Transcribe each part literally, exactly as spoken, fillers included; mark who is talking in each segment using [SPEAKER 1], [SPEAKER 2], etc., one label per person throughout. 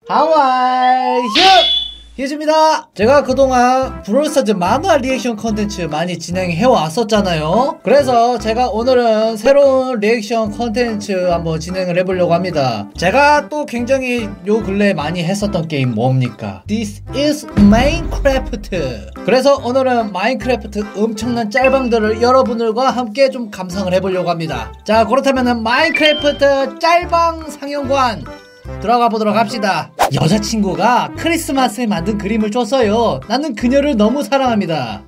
[SPEAKER 1] 하와이 휴! 휴즈입니다. 제가 그동안 브롤스타즈 만화 리액션 컨텐츠 많이 진행해 왔었잖아요. 그래서 제가 오늘은 새로운 리액션 컨텐츠 한번 진행을 해보려고 합니다. 제가 또 굉장히 요 근래 많이 했었던 게임 뭡니까? This is Minecraft. 그래서 오늘은 마인크래프트 엄청난 짤방들을 여러분들과 함께 좀 감상을 해보려고 합니다. 자, 그렇다면은 마인크래프트 짤방 상영관 들어가 보도록 합시다. 여자친구가 크리스마스에 만든 그림을 줬어요. 나는 그녀를 너무 사랑합니다.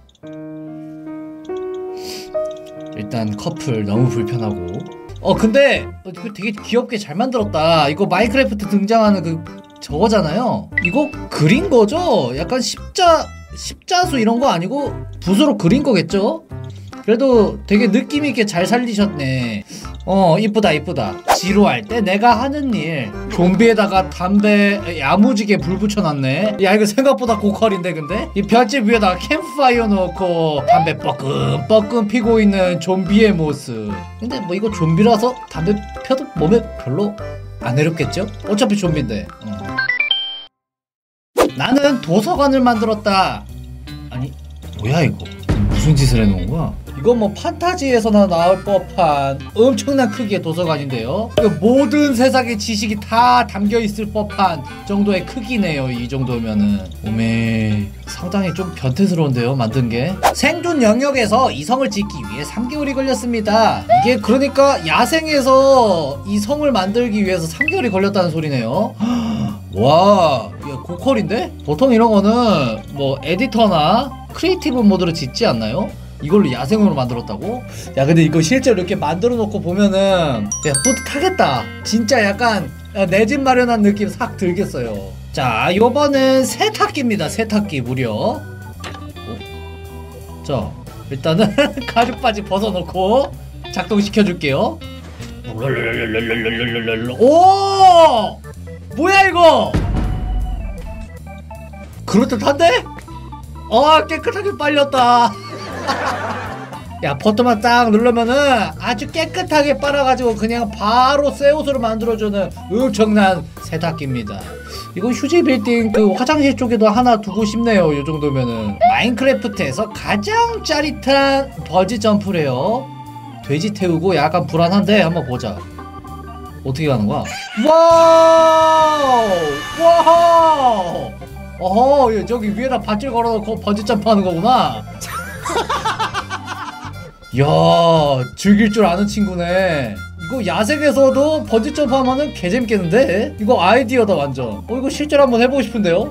[SPEAKER 1] 일단 커플 너무 불편하고. 어 근데 어, 이거 되게 귀엽게 잘 만들었다. 이거 마인크래프트 등장하는 그 저거잖아요. 이거 그린 거죠? 약간 십자 십자수 이런 거 아니고 붓으로 그린 거겠죠? 그래도 되게 느낌있게 잘 살리셨네. 어 이쁘다 이쁘다. 지루할 때 내가 하는 일. 좀비에다가 담배 야무지게 불 붙여놨네. 야 이거 생각보다 고퀄인데. 근데 이 별집 위에다가 캠프파이어 넣고 담배 뻐끔뻐끔 피고 있는 좀비의 모습. 근데 뭐 이거 좀비라서 담배 펴도 몸에 별로 안 해롭겠죠? 어차피 좀비인데. 어. 나는 도서관을 만들었다. 아니 뭐야 이거 무슨 짓을 해놓은 거야? 이건 뭐 판타지에서나 나올 법한 엄청난 크기의 도서관인데요. 모든 세상의 지식이 다 담겨있을 법한 정도의 크기네요. 이 정도면은. 오메 상당히 좀 변태스러운데요 만든게. 생존 영역에서 이성을 짓기 위해 삼 개월이 걸렸습니다. 이게 그러니까 야생에서 이 성을 만들기 위해서 삼 개월이 걸렸다는 소리네요. 와 이거 고퀄인데? 보통 이런 거는 뭐 에디터나 크리에이티브 모드로 짓지 않나요? 이걸로 야생으로 만들었다고? 야 근데 이거 실제로 이렇게 만들어 놓고 보면은 야 뿌듯하겠다. 진짜 약간 내 집 마련한 느낌 싹 들겠어요. 자 요번은 세탁기입니다. 세탁기 무려. 어? 자 일단은 가죽 바지 벗어놓고 작동시켜 줄게요. 오! 뭐야 이거? 그럴듯한데? 어 깨끗하게 빨렸다. 야 버튼만 딱 누르면은 아주 깨끗하게 빨아가지고 그냥 바로 새 옷으로 만들어주는 엄청난 세탁기입니다. 이거 휴지 빌딩 그 화장실 쪽에도 하나 두고 싶네요. 이 정도면은. 마인크래프트에서 가장 짜릿한 버지 점프래요. 돼지 태우고 약간 불안한데 한번 보자. 어떻게 가는 거야? 와우! 와우! 어허 저기 위에다 밧줄 걸어놓고 번지 점프하는 거구나. 이야 즐길 줄 아는 친구네. 이거 야생에서도 번지 점프하면은 개재밌겠는데? 이거 아이디어다 완전. 어 이거 실제로 한번 해보고 싶은데요?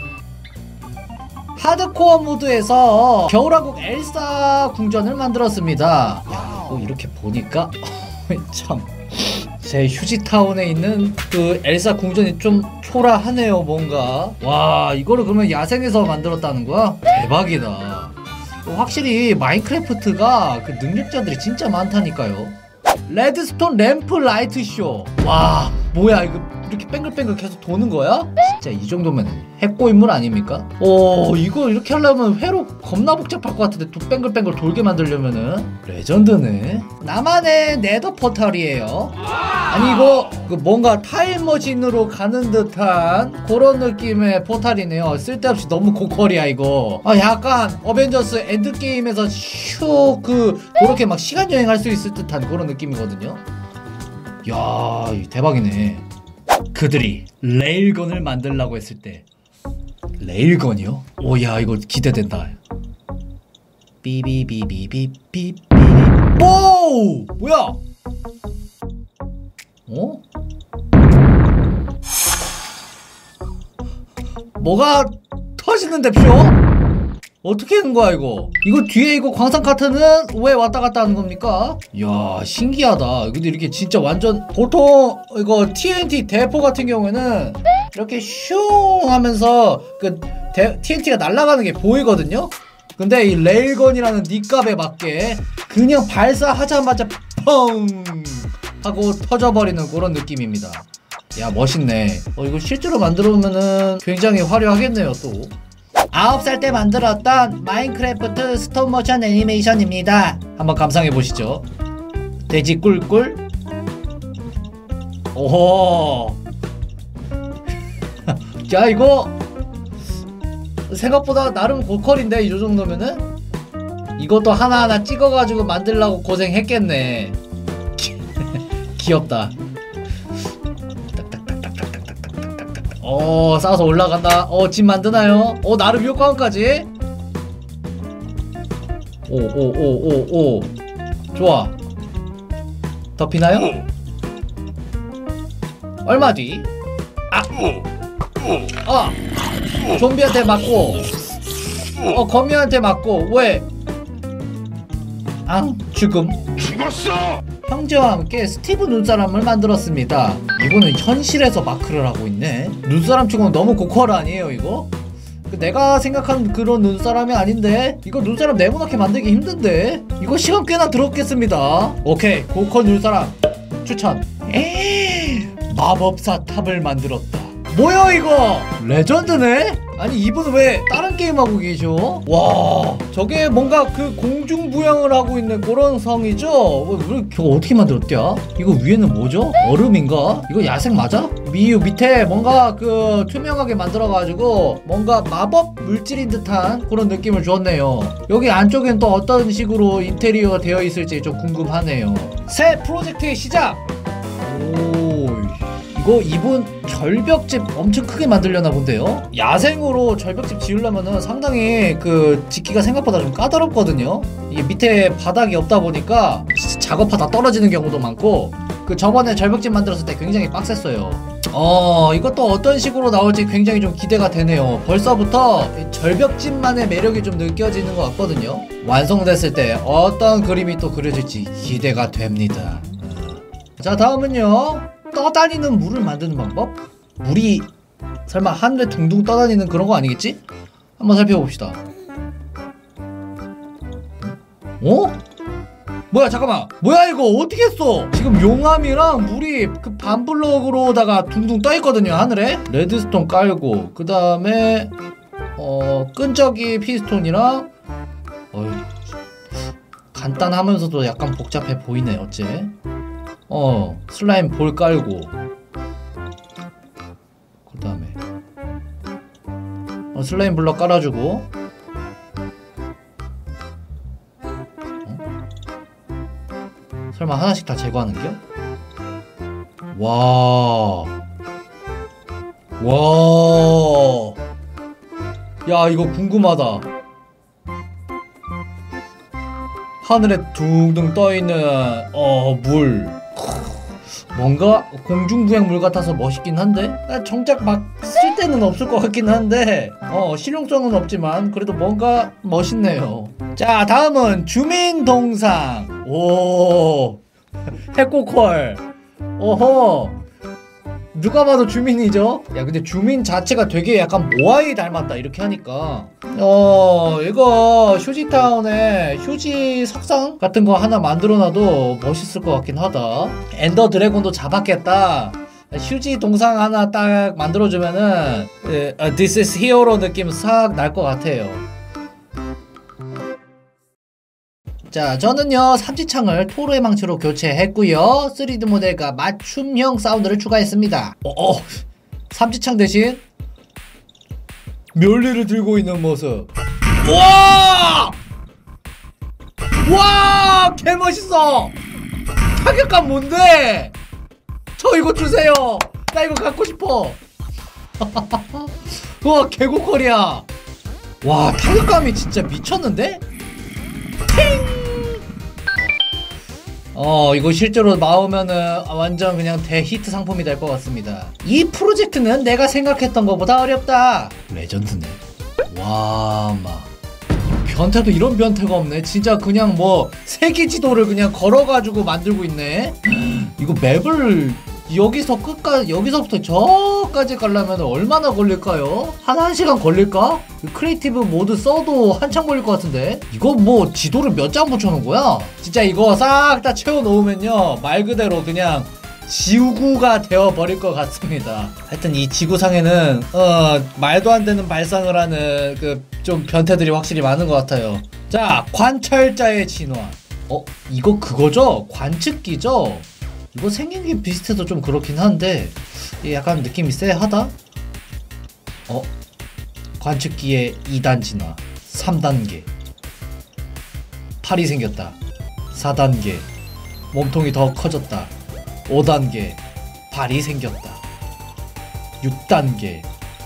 [SPEAKER 1] 하드코어 모드에서 겨울왕국 엘사 궁전을 만들었습니다. 야 이거 이렇게 보니까 참 제 휴지타운에 있는 그 엘사 궁전이 좀 초라하네요 뭔가. 와 이거를 그러면 야생에서 만들었다는 거야? 대박이다. 확실히 마인크래프트가 그 능력자들이 진짜 많다니까요. 레드스톤 램프 라이트 쇼. 와 뭐야 이거 이렇게 뱅글뱅글 계속 도는 거야? 진짜 이 정도면 핵고인물 아닙니까? 오 이거 이렇게 하려면 회로 겁나 복잡할 것 같은데 또 뱅글뱅글 돌게 만들려면은 레전드네. 나만의 네더 포털이에요. 아니 이거 그 뭔가 타임머신으로 가는 듯한 그런 느낌의 포탈이네요. 쓸데없이 너무 고퀄이야 이거. 아 약간 어벤져스 엔드게임에서 슉 그 그렇게 막 시간여행할 수 있을 듯한 그런 느낌이거든요. 이야 대박이네. 그들이 레일건을 만들라고 했을 때. 레일건이요? 오야 이거 기대된다. 삐비비비비비비. 오 뭐야? 어? 뭐가 터지는데 표? 어떻게 하는 거야 이거? 이거 뒤에 이거 광산 카트는 왜 왔다 갔다 하는 겁니까? 이야 신기하다. 근데 이렇게 진짜 완전 보통 이거 티엔티 대포 같은 경우에는 이렇게 슝 하면서 그 대, 티엔티가 날아가는 게 보이거든요? 근데 이 레일건이라는 니값에 맞게 그냥 발사하자마자 펑 하고 터져버리는 그런 느낌입니다. 야 멋있네. 어 이거 실제로 만들어보면은 굉장히 화려하겠네요 또. 아홉 살 때 만들었던 마인크래프트 스톱모션 애니메이션입니다. 한번 감상해보시죠. 돼지 꿀꿀. 오호 야 이거 생각보다 나름 고퀄인데 이 정도면은? 이것도 하나하나 찍어가지고 만들려고 고생했겠네. 귀엽다. 어 쌓아서 올라간다. 어 집 만드나요? 어 나름 효과음까지. 오오오오오 좋아. 덮이나요? 얼마 뒤? 아! 아! 좀비한테 맞고 어 거미한테 맞고 왜? 앙 죽음.
[SPEAKER 2] 죽었어!
[SPEAKER 1] 형제와 함께 스티브 눈사람을 만들었습니다. 이거는 현실에서 마크를 하고 있네. 눈사람 치고는 너무 고퀄 아니에요 이거? 내가 생각한 그런 눈사람이 아닌데 이거 눈사람 네모나게 만들기 힘든데 이거 시간 꽤나 들었겠습니다. 오케이 고퀄 눈사람 추천. 에이 마법사 탑을 만들었다. 뭐야 이거 레전드네? 아니 이분 왜 다른 게임 하고 계셔? 와 저게 뭔가 그 공중부양을 하고 있는 그런 성이죠? 저거 어떻게 만들었대요? 이거 위에는 뭐죠? 얼음인가? 이거 야생 맞아? 미유 밑에 뭔가 그 투명하게 만들어가지고 뭔가 마법 물질인 듯한 그런 느낌을 주었네요. 여기 안쪽엔 또 어떤 식으로 인테리어가 되어 있을지 좀 궁금하네요. 새 프로젝트의 시작! 오 이거 이분 절벽집 엄청 크게 만들려나 본데요? 야생으로 절벽집 지으려면은 상당히 그 짓기가 생각보다 좀 까다롭거든요? 이게 밑에 바닥이 없다 보니까 작업하다 떨어지는 경우도 많고 그 저번에 절벽집 만들었을 때 굉장히 빡셌어요. 어 이것도 어떤 식으로 나올지 굉장히 좀 기대가 되네요. 벌써부터 절벽집만의 매력이 좀 느껴지는 것 같거든요. 완성됐을 때 어떤 그림이 또 그려질지 기대가 됩니다. 자 다음은요 떠다니는 물을 만드는 방법? 물이 설마 하늘에 둥둥 떠다니는 그런 거 아니겠지? 한번 살펴봅시다. 어? 뭐야 잠깐만 뭐야 이거 어떻게 했어? 지금 용암이랑 물이 그 반블럭으로다가 둥둥 떠있거든요 하늘에. 레드스톤 깔고 그 다음에 어 끈적이 피스톤이랑 어이 간단하면서도 약간 복잡해 보이네 어째. 어 슬라임 볼 깔고 그 다음에 어, 슬라임 블럭 깔아주고 어? 설마 하나씩 다 제거하는겨? 와, 와, 야 이거 궁금하다. 하늘에 둥둥 떠있는 어 물. 뭔가 공중부양물 같아서 멋있긴 한데 정작 막 쓸데는 없을 것 같긴 한데 어 실용성은 없지만 그래도 뭔가 멋있네요. 자 다음은 주민 동상. 오 해코컬. 오호 누가 봐도 주민이죠. 야 근데 주민 자체가 되게 약간 모아이 닮았다 이렇게 하니까. 어 이거 휴지타운에 휴지 석상 같은 거 하나 만들어놔도 멋있을 것 같긴 하다. 엔더 드래곤도 잡았겠다. 휴지 동상 하나 딱 만들어주면은 에, 아, This is Hero 느낌 싹 날 것 같아요. 자 저는요 삼지창을 토르의 망치로 교체했고요 쓰리디 모델과 맞춤형 사운드를 추가했습니다. 어, 어. 삼지창 대신 멸리를 들고 있는 모습. 와! 와! 개멋있어! 타격감 뭔데? 저 이거 주세요! 나 이거 갖고 싶어! 와 개고퀄이야. 와 타격감이 진짜 미쳤는데? 팅! 어 이거 실제로 나오면은 완전 그냥 대히트 상품이 될 것 같습니다. 이 프로젝트는 내가 생각했던 것보다 어렵다. 레전드네. 와 막 변태도 이런 변태가 없네. 진짜 그냥 뭐 세계 지도를 그냥 걸어가지고 만들고 있네. 이거 맵을 여기서 끝까지 여기서부터 저까지 가려면 얼마나 걸릴까요? 한 1시간 걸릴까? 크리에이티브 모드 써도 한참 걸릴 것 같은데? 이거 뭐 지도를 몇 장 붙여놓은 거야? 진짜 이거 싹 다 채워놓으면요 말 그대로 그냥 지구가 되어버릴 것 같습니다. 하여튼 이 지구상에는 어 말도 안 되는 발상을 하는 그 좀 변태들이 확실히 많은 것 같아요. 자 관찰자의 진화. 어? 이거 그거죠? 관측기죠? 이거 생긴 게 비슷해서 좀 그렇긴 한데 약간 느낌이 쎄하다? 어? 관측기의 이 단 진화 삼 단계 팔이 생겼다 사 단계 몸통이 더 커졌다 오 단계 발이 생겼다 육 단계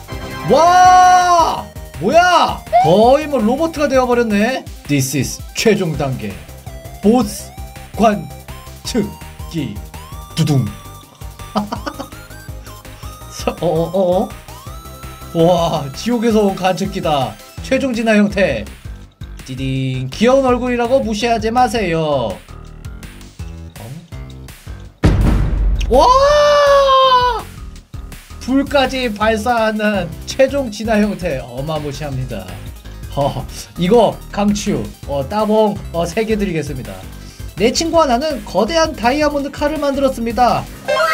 [SPEAKER 1] 와 뭐야 거의 뭐 로봇가 되어버렸네. This is 최종 단계 보스 관측기 두둥 어어어어 와 지옥에서 온 관측기다. 최종 진화 형태 띠딩 귀여운 얼굴이라고 무시하지 마세요. 어? 와 불까지 발사하는 최종 진화 형태 어마무시합니다. 어, 이거 강추 어, 따봉 어, 세 개 드리겠습니다. 내 친구와 나는 거대한 다이아몬드 칼을 만들었습니다.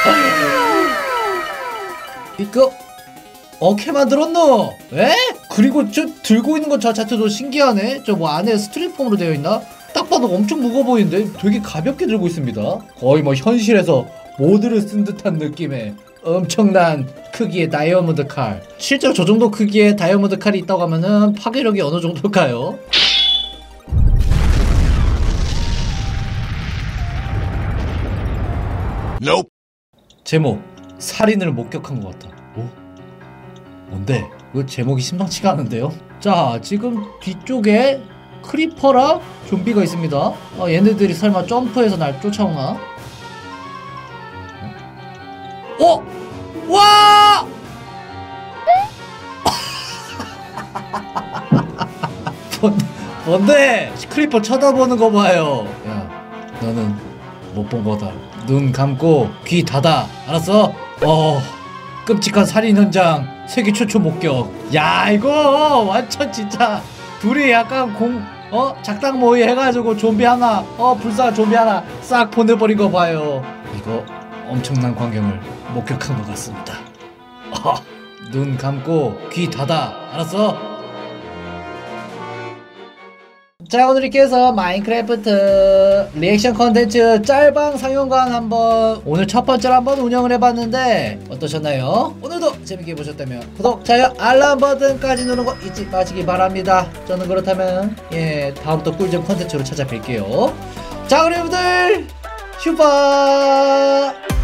[SPEAKER 1] 이거 어떻게 만들었노? 에? 그리고 저 들고 있는 것 자체도 신기하네. 저 뭐 안에 스티로폼으로 되어 있나? 딱 봐도 엄청 무거워 보이는데 되게 가볍게 들고 있습니다. 거의 뭐 현실에서 모드를 쓴 듯한 느낌의 엄청난 크기의 다이아몬드 칼. 실제로 저 정도 크기의 다이아몬드 칼이 있다고 하면은 파괴력이 어느 정도일까요?
[SPEAKER 2] Nope.
[SPEAKER 1] 제목 살인을 목격한 것 같다. 뭐? 뭔데? 그 제목이 심상치가 않은데요? 자 지금 뒤쪽에 크리퍼랑 좀비가 있습니다. 어, 얘네들이 설마 점프해서 날 쫓아오나? 어? 와! 뭔, 뭔데? 크리퍼 쳐다보는 거 봐요. 야, 너는 못 본 거다. 눈 감고 귀 닫아. 알았어? 어, 끔찍한 살인 현장 세계 최초 목격. 야, 이거 완전 진짜 둘이 약간 공, 어? 작당 모의 해가지고 좀비 하나, 어, 불쌍한 좀비 하나 싹 보내버린 거 봐요. 이거 엄청난 광경을 목격한 것 같습니다. 어, 눈 감고 귀 닫아. 알았어? 자 오늘 이렇게 해서 마인크래프트 리액션 컨텐츠 짤방 상영관 한번 오늘 첫 번째로 한번 운영을 해봤는데 어떠셨나요? 오늘도 재밌게 보셨다면 구독, 좋아요, 알람 버튼까지 누르는 거 잊지 마시기 바랍니다. 저는 그렇다면 예 다음 또 꿀잼 컨텐츠로 찾아뵐게요. 자 그럼 여러분들 슈퍼